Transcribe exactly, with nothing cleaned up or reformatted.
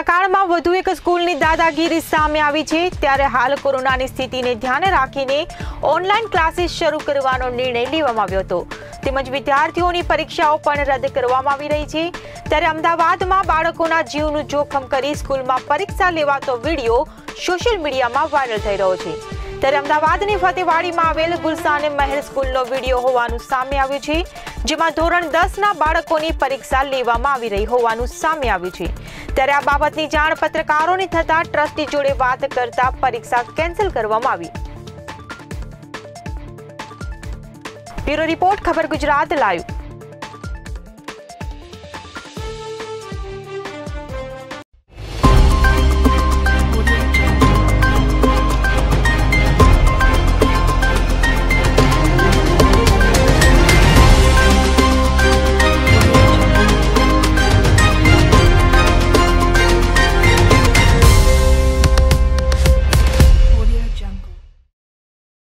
Corona કાળમાં વધુ એક સ્કૂલની દાદાગીરી સામે આવી છે, ત્યારે હાલ કોરોનાની સ્થિતિને ધ્યાને રાખીને ઓનલાઈન ક્લાસીસ શરૂ કરવાનો નિર્ણય લેવામાં આવ્યો હતો, તેમજ વિદ્યાર્થીઓની પરીક્ષાઓ પણ રદ કરવામાં આવી રહી છે। ત્યારે અમદાવાદમાં બાળકોના જીવનું જોખમ કરી સ્કૂલમાં પરીક્ષા લેવાતો વિડીયો સોશિયલ મીડિયામાં વાયરલ થઈ રહ્યો છે। ત્યારે અમદાવાદની ફતેવાડીમાં આવેલ ગુલશાન મહેર સ્કૂલનો વિડીયો હોવાનું સામે આવ્યું છે, જેમાં ધોરણ દસ ના બાળકોની પરીક્ષા લેવામાં આવી રહી હોવાનું સામે આવ્યું છે। ત્યારે આ બાબતની જાણ પત્રકારોને થતા ટ્રસ્ટી જોડે વાત કરતા પરીક્ષા કેન્સલ કરવામાં આવી। બ્યુરો રિપોર્ટ, ખબર ગુજરાત લાઈવ।